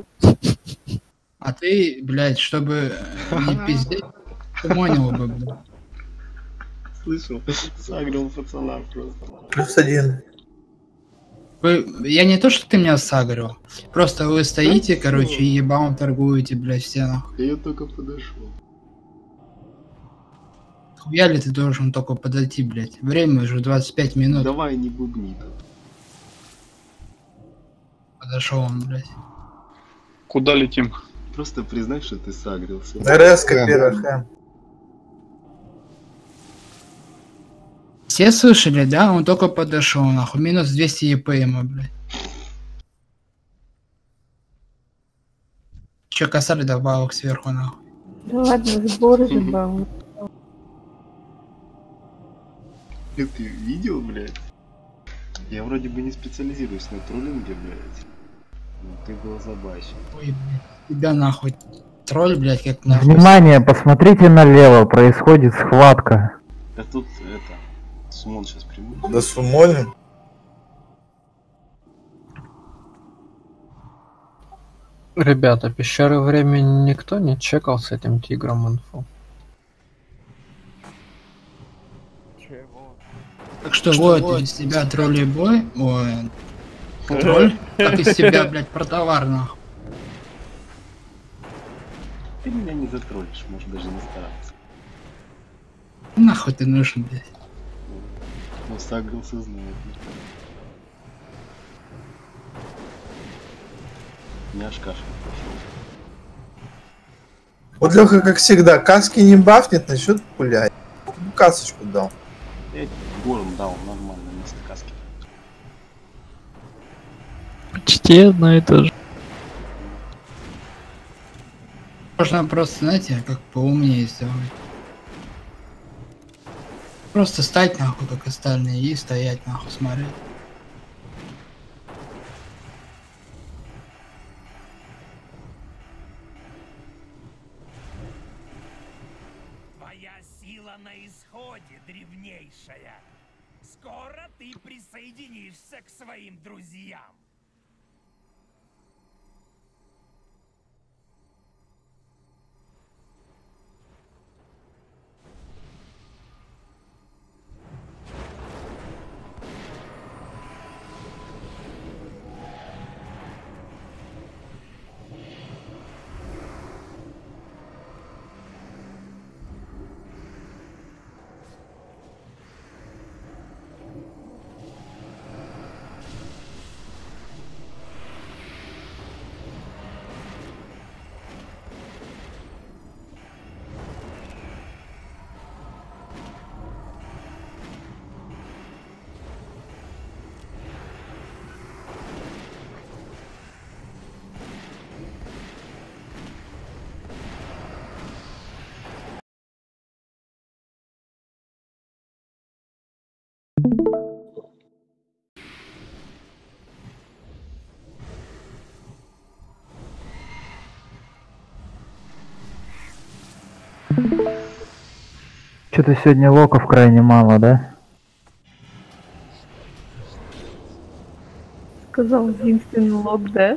А ты, блядь, чтобы не пиздеть, понял бы, блядь. Слышал? Сагрил пацана просто. +1. Я не то, что ты меня сагрил. Просто вы стоите, короче, и ебалом торгуете, блядь, в стенах. Я только подошел. Хуя ли ты должен только подойти, блядь? Время уже 25 минут. Давай не бубни тут. Подошел он, блядь. Куда летим? Просто признай, что ты сагрился. РС-ка первых. Все слышали, да? Он только подошел, нахуй. Минус 200 ЕП ему, блядь. Че, косарь добавок сверху, нахуй. Да ладно, сборы забавно. Ты видел, блядь? Я вроде бы не специализируюсь на троллинге, блядь. Но ты был забащен. Ой, блядь. Тебя нахуй. Тролль, блядь, как нахуй. Внимание, посмотрите налево, происходит схватка. А тут это... Сумон сейчас примут. Да сумоним. Ребята, пещеры времени никто не чекал с этим тигром инфу? Так что вот, из тебя троллей бой. Ой. Тролль? Как из тебя, блядь, про товар, нахуй. Ты меня не затроллишь, можешь даже не стараться. Нахуй ты нужен, блядь. Но сагрился знает. Не аж кашель пошел. Вот Леха, как всегда, каски не бафнет, начнет пулять. Касочку дал. Я гором дал нормально вместо каски. Почти одно и то же. Можно просто, знаете, как поумнее сделать. Просто стать нахуй, как остальные, и стоять нахуй, смотреть. Твоя сила на исходе, древнейшая. Скоро ты присоединишься к своим друзьям. Что-то сегодня локов крайне мало, да? Сказал единственный лоб, да?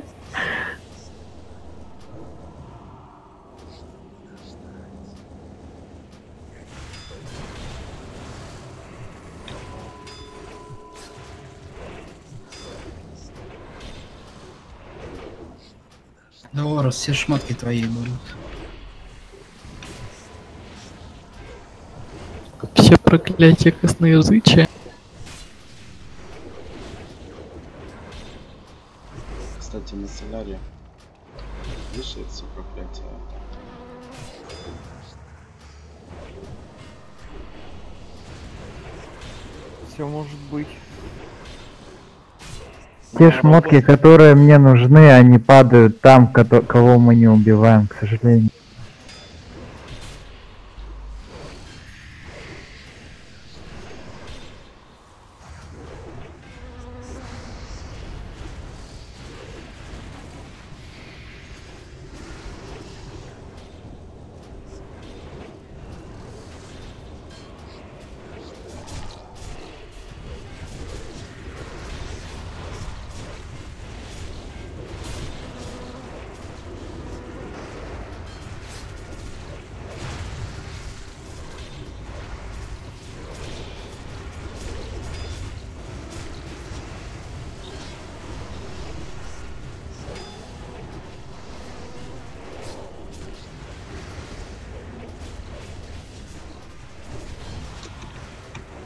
Да, Орус, все шмотки твои будут. Все проклятия косноязычия. Кстати, на Соляре вешает все проклятие. Все может быть. Те шмотки, которые мне нужны, они падают там, кого мы не убиваем, к сожалению.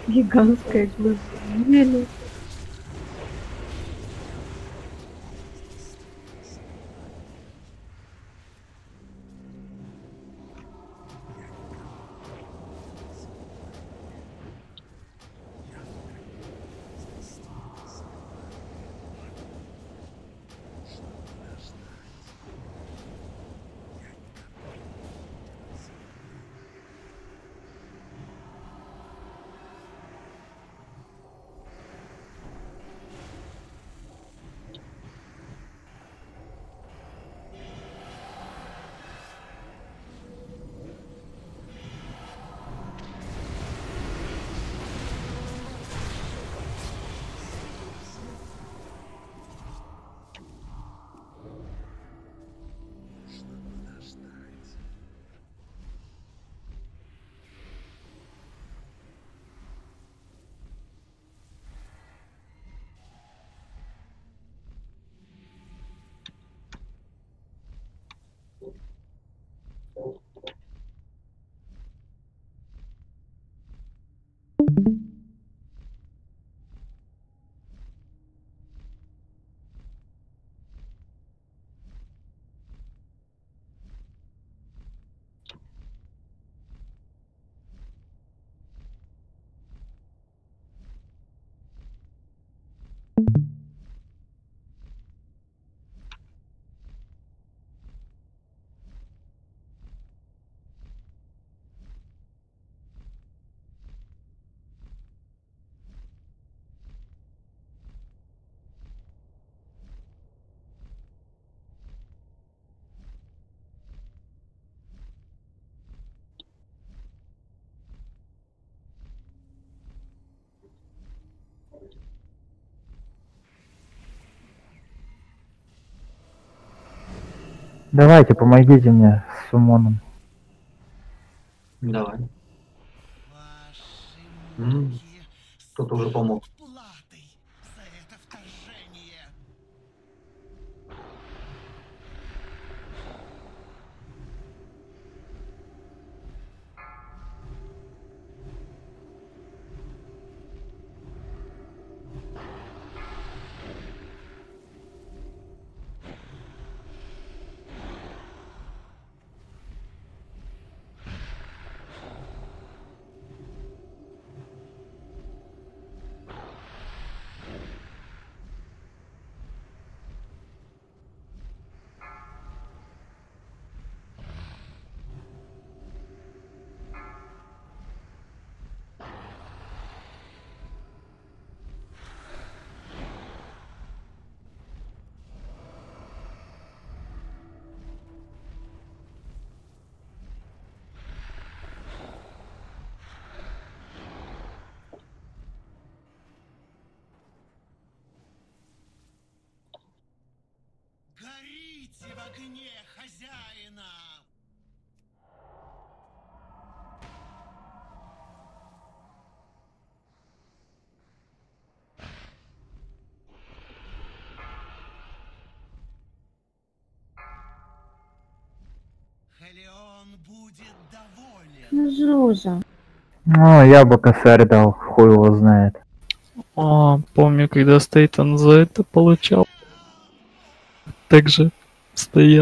Гигантская глыба. Еле. Давайте, помогите мне с сумоном. Давай. Кто-то уже помог. Горите в огне хозяина! Халион будет доволен. Ну, Жужа. Ну, я бы косарь дал, хуй его знает. Помню, когда Стейтон за это получал. Так же стоял.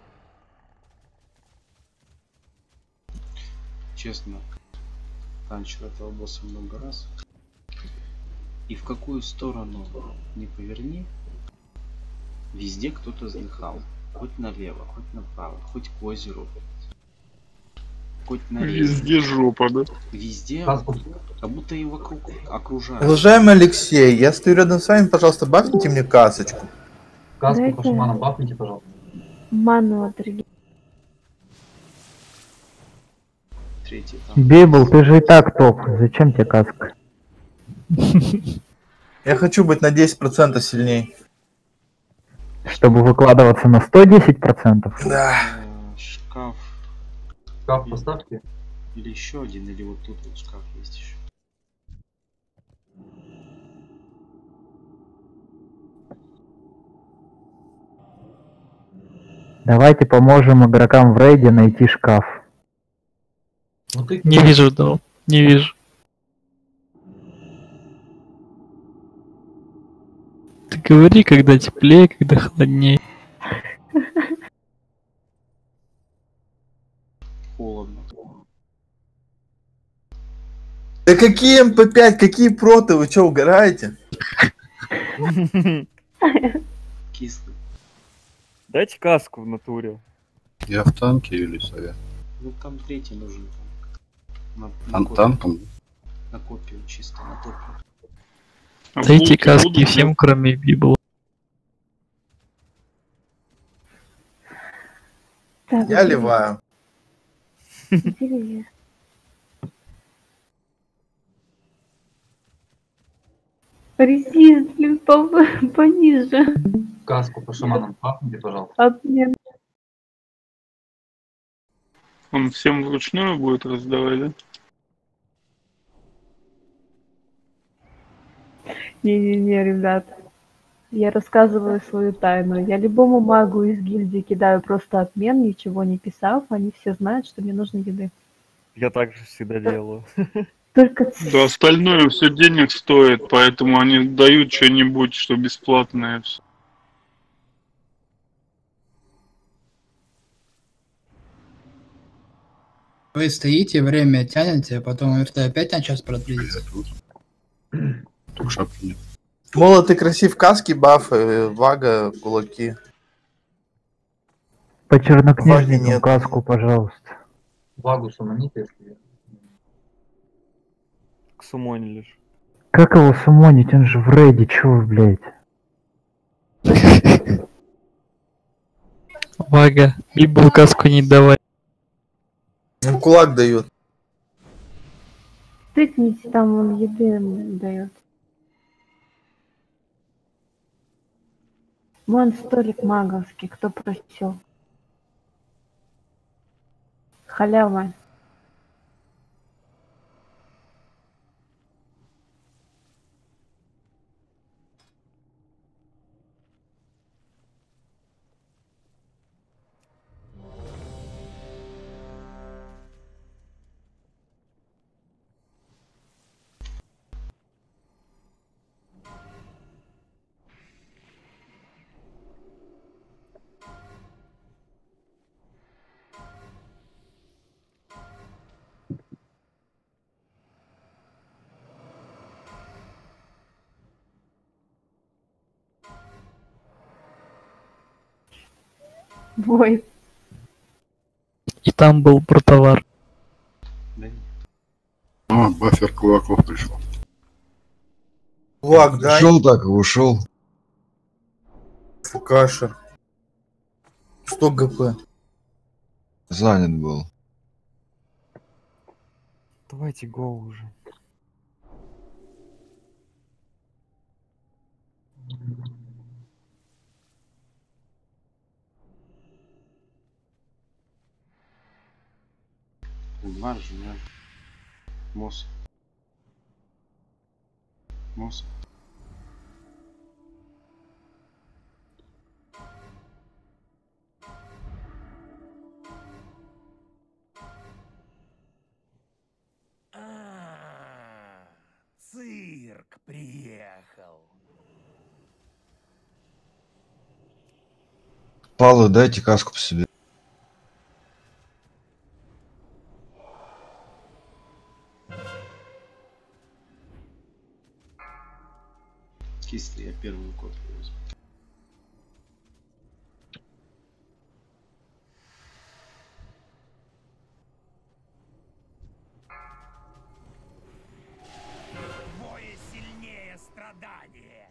Честно, танчил этого босса много раз. И в какую сторону не поверни, везде кто-то вздыхал. Хоть налево, хоть направо, хоть к озеру, хоть на Везде жопа, да? Везде, как будто и вокруг окружают. Уважаемый Алексей, я стою рядом с вами, пожалуйста, бафните мне касочку. Каску Дайте. по шаману бафните, пожалуйста. Ману отрели. Третий там. Бейбл, ты же и так топ. Зачем тебе каска? Я хочу быть на 10% сильней. Чтобы выкладываться на 110%? Да. Шкаф. Шкаф поставьте. Или еще один, или вот тут вот шкаф есть еще. Давайте поможем игрокам в рейде найти шкаф. Ну ты... Не вижу, да. Не вижу. говори, когда теплее, когда холоднее. Холодно. Да какие МП5, какие проты, вы что, угораете? Кислый. Дайте каску в натуре. Я в танке или сове? Ну там третий нужен. Танком? На копию чисто, на топе. Дайте каски всем, кроме Библа. Так, Я ливаю. Интересно. Резист, блин, пониже. Каску по шаманам пахните, пожалуйста. Обмен. Он всем вручную будет раздавать, да? Не-не-не, ребят. Я рассказываю свою тайну. Я любому магу из гильдии кидаю просто обмен, ничего не писав. Они все знают, что мне нужно еды. Я так же всегда делаю. Только... Да остальное все денег стоит, поэтому они дают что-нибудь, что бесплатное. Вы стоите, время тянете, а потом РТ опять на час продлится. Только шапки нет. Молот и красив, каски, бафы, вага, кулаки. По Ваги чернокнижникам нет. каску, пожалуйста. Вагу суманите, если... К сумоне лишь. Как его сумонить? Он же в рейде, чё вы, блядь? Вага, Библу каску не давай. Им кулак дают. Тыкните, там он еды дает. Вон столик маговский, кто просил. Халява. Бой. И там был протовар. А, бафер кулаков пришел. Кулак, дай. Ушел так и ушел. Фукаша. 100 ГП. Занят был. Давайте го уже. Маржи, да. Мосс. Мосс. Цирк приехал. Павлу дайте каску по себе. Кислый, я первую копию возьму. Двое сильнее страдания.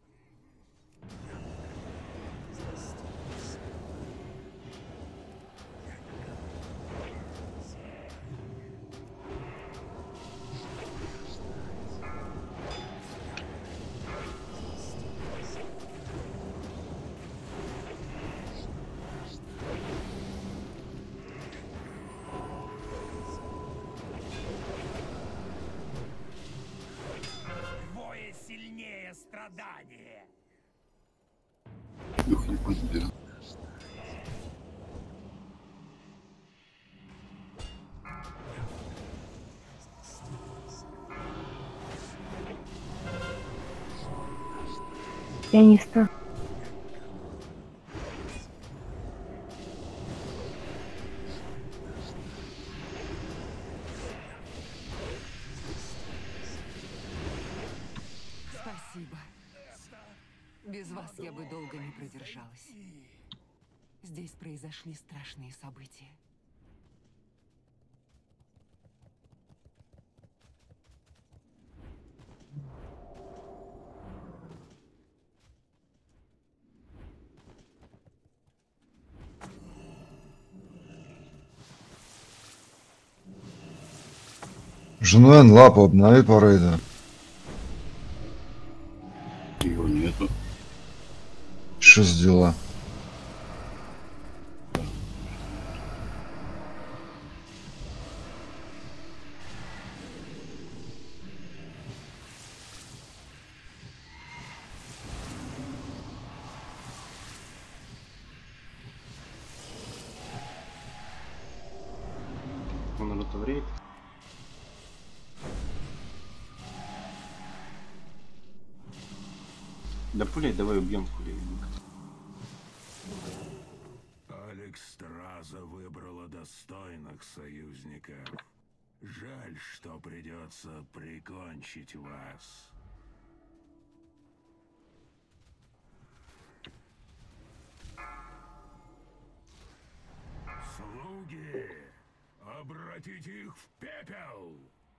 Двое сильнее страдания. Дух не понял. Пианиста. Спасибо. Без вас я бы долго не продержалась. Здесь произошли страшные события. Жнуэн, лапу обнови по рейду. Его нету. Что за дела? Он ротовреет. Да пулей давай убьем пулевника. Алекс Страза выбрала достойных союзников. Жаль, что придется прикончить вас. Слуги, обратите их в пепел!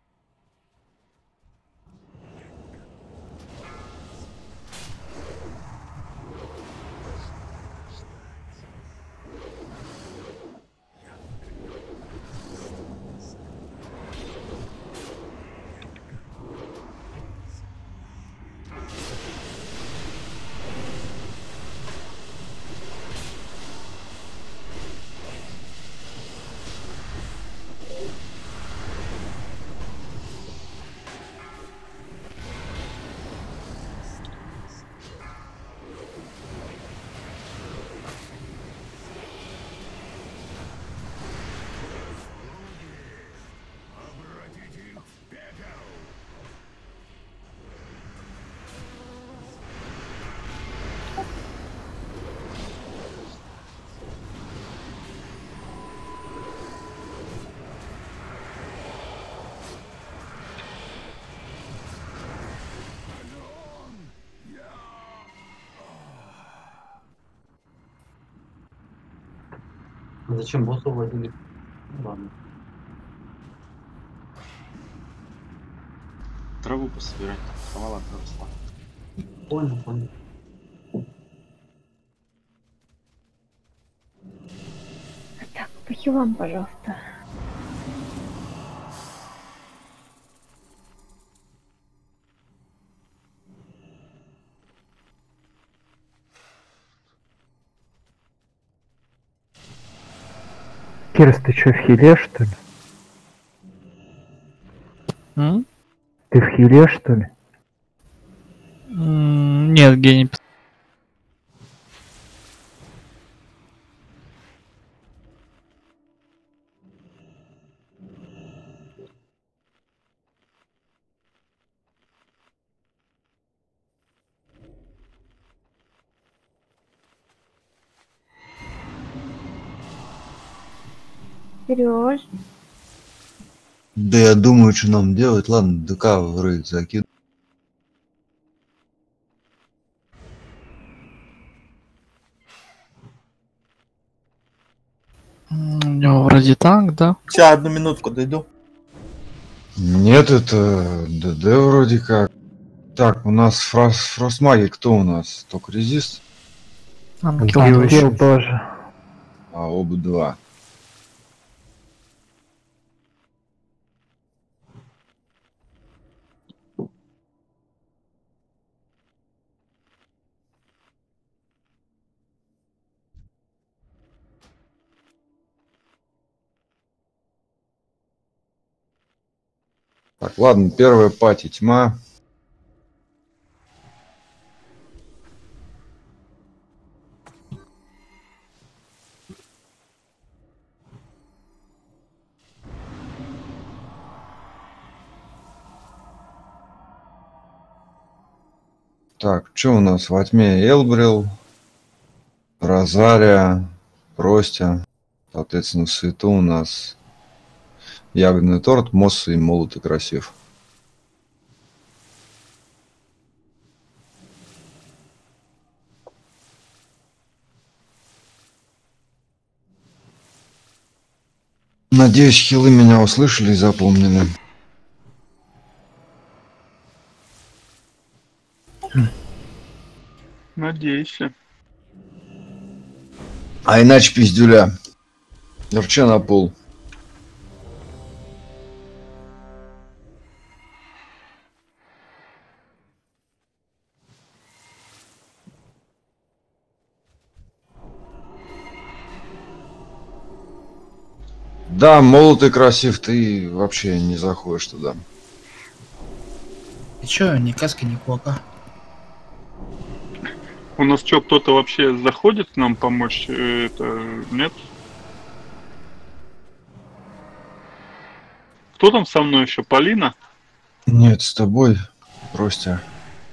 Зачем босса вводили? Ну, ладно. Траву пособирать. Трава проросла. Понял. Так, по хилам, пожалуйста. Кирс, ты чё, в хиле, что ли? Ты в хиле, что ли? Нет, гений. Серёж, Да я думаю, что нам делать. Ладно, ДК в рейд закину. У него вроде танк, да? Сейчас, одну минутку дойду. Нет, это ДД вроде как. Так, у нас фростмаги кто у нас? Только резист? Анкил тоже. А оба два. Так, ладно, первая пати тьма. Так, что у нас? Во тьме Элбрил, Розария, Простя. Соответственно, в свету у нас ягодный торт, Мосса и молот и красив. Надеюсь, хилы меня услышали и запомнили. Надейся. А иначе пиздюля. Рча на пол. Да, молод и красив, ты вообще не заходишь туда. Ты чё, ни каски, ни кока? У нас что, кто-то вообще заходит нам помочь? Это нет? Кто там со мной еще? Полина? Нет, с тобой, Простя.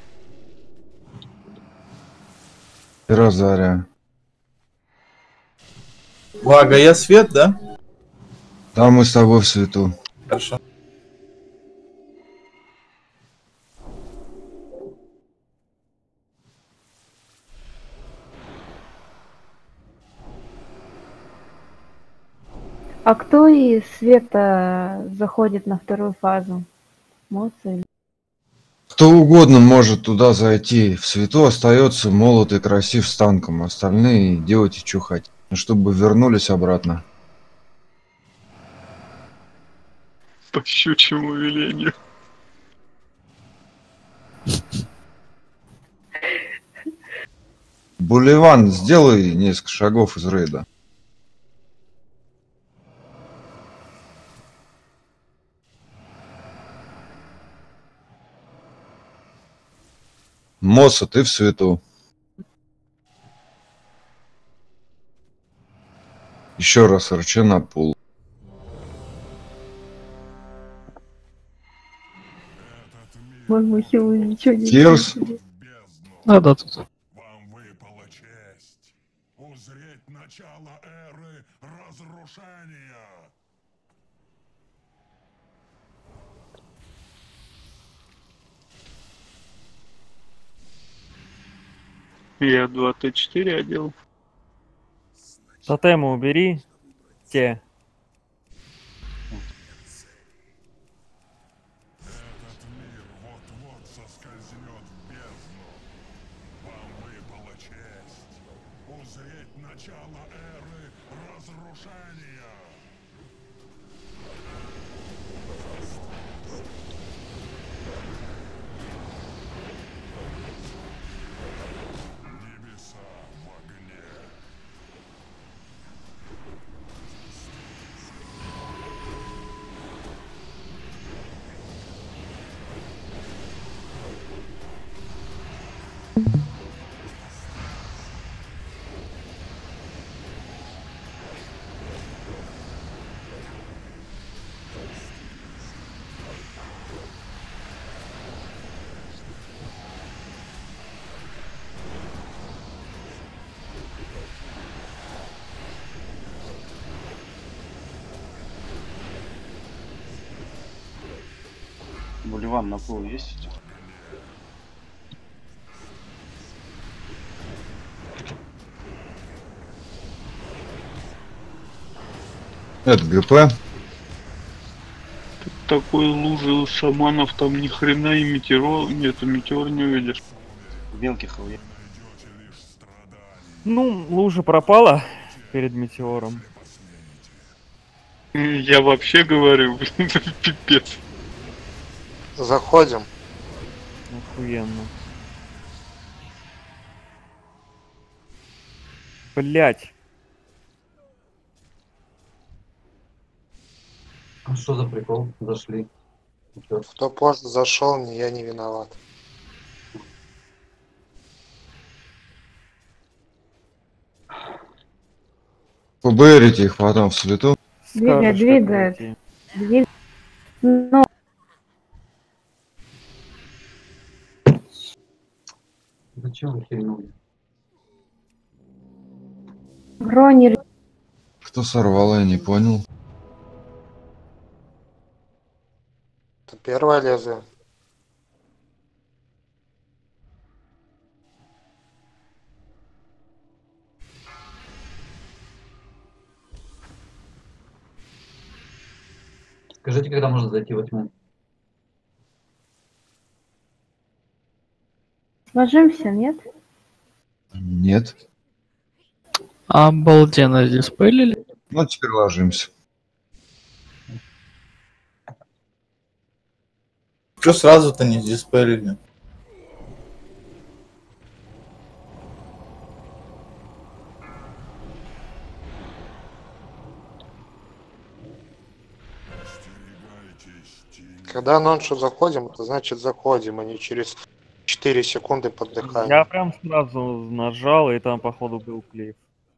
И Розария. Вага, я свет, да? Да, мы с тобой в свету. Хорошо. А кто из света заходит на вторую фазу? Моца или... Кто угодно может туда зайти. В свету остается молот и красив с танком. Остальные делайте, что хотите. Чтобы вернулись обратно. По щучьему велению. Буливан, сделай несколько шагов из рейда. Мосса, ты в свету. Еще раз рыча на пол. Мой хил ничего не Кирс? слышали. Да, тут. Я 2Т4 одел. Тотемы убери. Те. Буливан на пол есть? Это ГП. Такой лужи шаманов там ни хрена и метеор, нет, метеор не увидишь. Мелких ОЕ. Ну, лужа пропала перед метеором. Я вообще говорю, пипец. Заходим. Охуенно. Блять. А что за прикол? Зашли. Кто поздно зашел, я не виноват. Побырите их потом в свету. Двигает. Но Зачем вы хильнули? Бронер. Кто сорвал, я не понял. Это первое лезвие. Скажите, когда можно зайти во тьму? Ложимся, нет? Нет. Обалденно здесь пылили. Ну, теперь ложимся. Че сразу-то не диспелили? Когда ноншу заходим, это значит заходим, а не через 4 секунды под дыханием. Я прям сразу нажал, и там походу был клифф.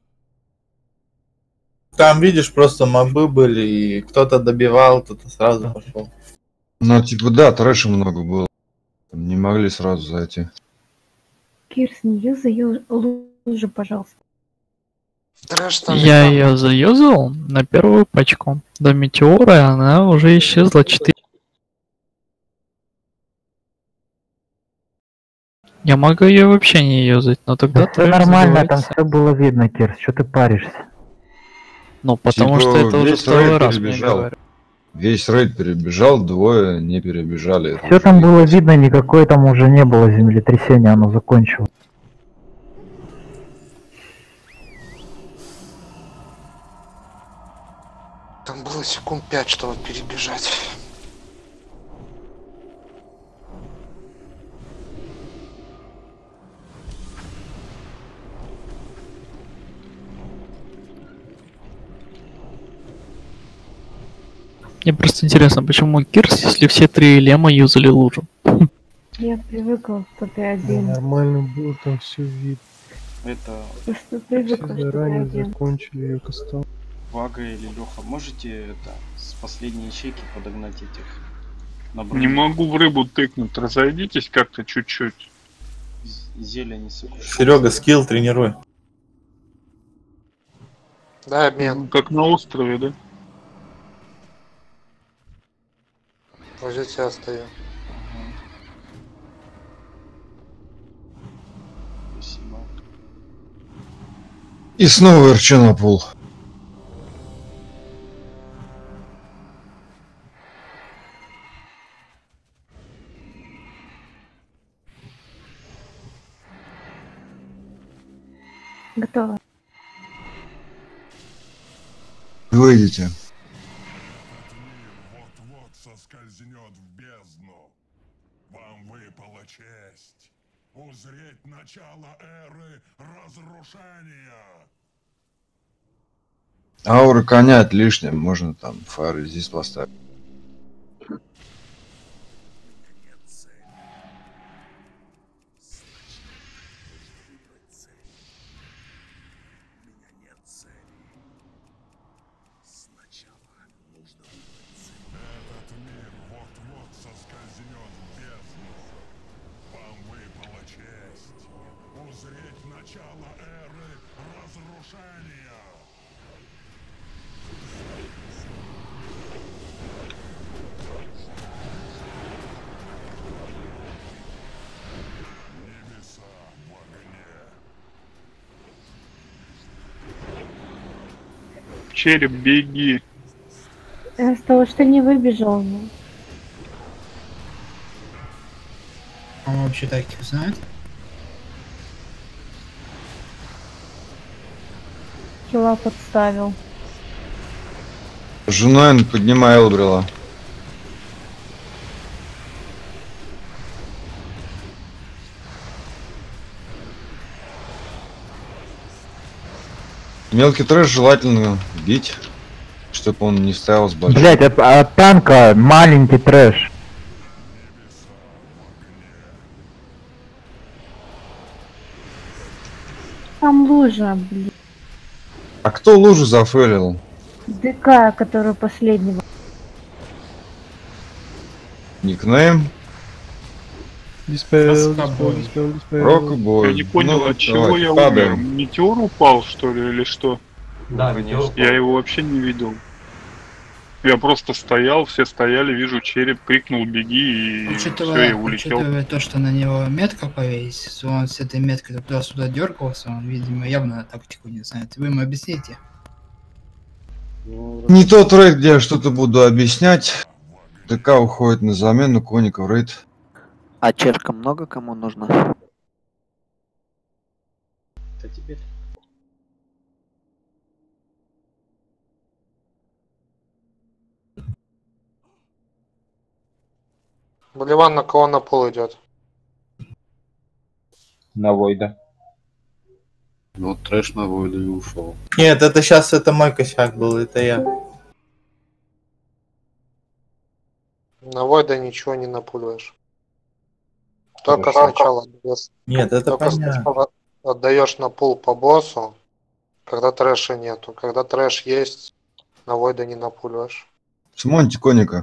Там, видишь, просто мобы были, и кто-то добивал, кто-то сразу пошел. Ну, типа, да, трэша много было. Там не могли сразу зайти. Кирс, не юзай лужу, пожалуйста. Трэш там Я ее заюзал на первую пачку. До метеора, и она уже исчезла 4. Я могу ее вообще не юзать, но тогда Да все нормально, там все было видно, Кирс, что ты паришься? Ну, потому Типа, что это уже весь второй рейд раз мне перебежал. говорят. Весь рейд перебежал, двое не перебежали. Это Все уже там видно. было видно, никакой там уже не было землетрясения, оно закончилось. Там было секунд 5, чтобы перебежать. Мне просто интересно, почему Кирс, если все три лема юзали лужу? Я привыкла, что ты один. Нормально было, там все видно. Это Просто привыкла, Все что ты заранее один. закончили ее кастом. Вага или Леха, можете это с последней ячейки подогнать этих на Не броню? могу в рыбу тыкнуть. Разойдитесь как-то чуть-чуть. Зелень не сокрушается. Серега, скилл тренируй. Да, обмен. Как на острове, да? Возле тебя стою. Спасибо. И снова РЧ на пол. Готово. Выйдите. Вот-вот соскользнет в бездну. Вам выпала честь узреть начало эры разрушения. Аура коня лишняя, можно там фары здесь поставить. Этот мир вот-вот соскользнет в бездну. Вам выпала честь узреть начало эры разрушения. Небеса в огне. Череп, беги. Из того, что не выбежал. Ну. Он вообще тактику знает? Кила подставил. Жунайн, поднимай Элбрила. Мелкий трэш желательно бить, чтобы он не стоял с большим. Блять, от танка маленький трэш. Там лужа, блин. А кто лужу зафейлил? ДК, который последнего. Никнейм? Диспел, Раскобой. диспел. Рокобой. Я не понял, Ну, от чего давай, я падаем. умер. Метеор упал, что ли, или что? Да, Конечно. видео. Я его вообще не видел. Я просто стоял, все стояли, вижу череп, крикнул беги и все, я улетел. Учитывая то, что на него метка повесится, он с этой меткой туда-сюда дергался, он, видимо, явно тактику не знает. Вы ему объясните. Не тот рейд, где я что-то буду объяснять. ДК уходит на замену, Коников рейд. А чешка много кому нужно? Это тебе. Боливан на кого на пол идет? На Войда. Ну, трэш на Войда и ушел. Нет, это сейчас это мой косяк был, это я. На Войда ничего не напуливаешь. Только Хорошо. сначала отдаешь. Нет, это Только понятно. сначала отдаешь на пул по боссу, когда трэша нету. Когда трэш есть, на Войда не напуливаешь. Смоньте Коника.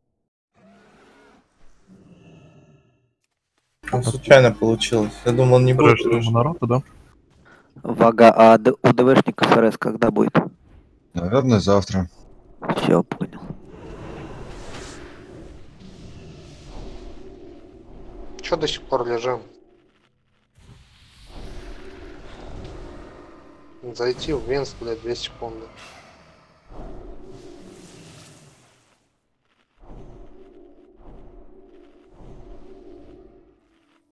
Там случайно получилось. Я думал, он не будет. Монорота, да? Вага, а у ДВшников РС когда будет? Наверное, завтра. Все, понял. Че до сих пор лежим? Зайти в Винс, блядь, 2 секунды.